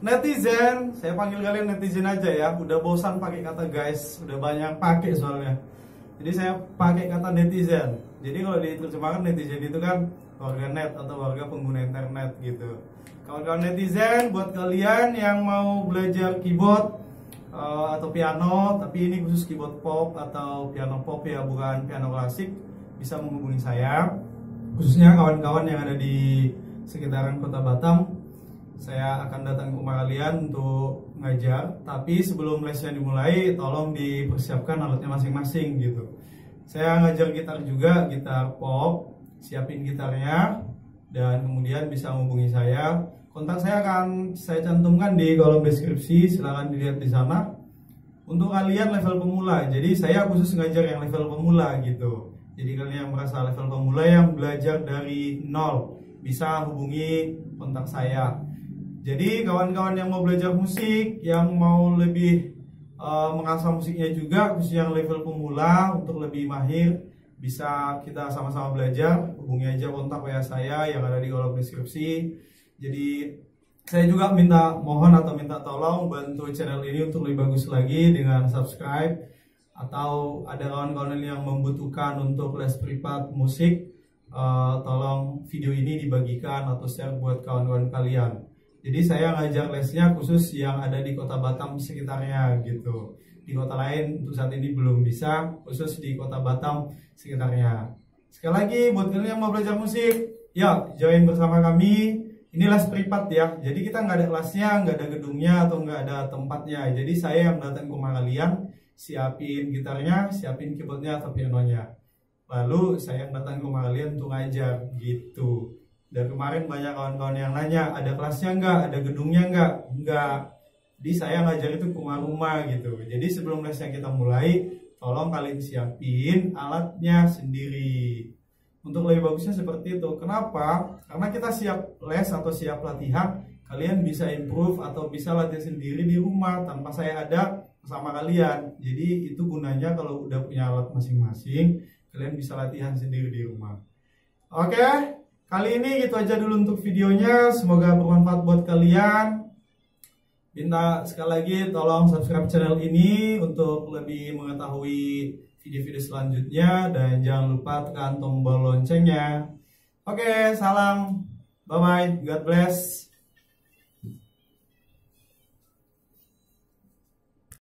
Netizen, saya panggil kalian netizen aja ya. Udah bosan pakai kata guys, udah banyak pakai soalnya. Jadi saya pakai kata netizen. Jadi kalau diterjemahkan netizen itu kan warga net atau warga pengguna internet gitu. Kawan-kawan netizen, buat kalian yang mau belajar keyboard atau piano, tapi ini khusus keyboard pop atau piano pop ya, bukan piano klasik, bisa menghubungi saya. Khususnya kawan-kawan yang ada di sekitaran Kota Batam. Saya akan datang ke rumah kalian untuk ngajar, tapi sebelum lesnya dimulai, tolong dipersiapkan alatnya masing-masing gitu. Saya ngajar gitar juga, gitar pop, siapin gitarnya, dan kemudian bisa menghubungi saya. Kontak saya akan saya cantumkan di kolom deskripsi, silahkan dilihat di sana. Untuk kalian level pemula, jadi saya khusus ngajar yang level pemula gitu. Jadi kalian yang merasa level pemula yang belajar dari nol, bisa hubungi kontak saya. Jadi kawan-kawan yang mau belajar musik, yang mau lebih mengasah musiknya juga, khususnya yang level pemula untuk lebih mahir, bisa kita sama-sama belajar. Hubungi aja kontak WA saya yang ada di kolom deskripsi. Jadi saya juga minta tolong bantu channel ini untuk lebih bagus lagi dengan subscribe, atau ada kawan-kawan yang membutuhkan untuk les privat musik, tolong video ini dibagikan atau share buat kawan-kawan kalian. Jadi saya ngajar lesnya khusus yang ada di Kota Batam sekitarnya gitu. Di kota lain untuk saat ini belum bisa, khusus di Kota Batam sekitarnya. Sekali lagi buat kalian yang mau belajar musik, ya join bersama kami. Ini les privat ya. Jadi kita nggak ada kelasnya, nggak ada gedungnya atau nggak ada tempatnya. Jadi saya yang datang ke rumah kalian, siapin gitarnya, siapin keyboardnya atau pianonya. Lalu saya yang datang ke rumah kalian untuk ngajar gitu. Dan kemarin banyak kawan-kawan yang nanya, ada kelasnya nggak, ada gedungnya nggak. Jadi saya ngajar itu ke rumah-rumah gitu. Jadi sebelum lesnya kita mulai, tolong kalian siapin alatnya sendiri. Untuk lebih bagusnya seperti itu. Kenapa? Karena kita siap les atau siap latihan, kalian bisa improve atau bisa latihan sendiri di rumah tanpa saya ada bersama kalian. Jadi itu gunanya kalau udah punya alat masing-masing, kalian bisa latihan sendiri di rumah. Oke? Kali ini gitu aja dulu untuk videonya, semoga bermanfaat buat kalian. Minta sekali lagi tolong subscribe channel ini untuk lebih mengetahui video-video selanjutnya, dan jangan lupa tekan tombol loncengnya. Oke, salam, bye bye, God bless.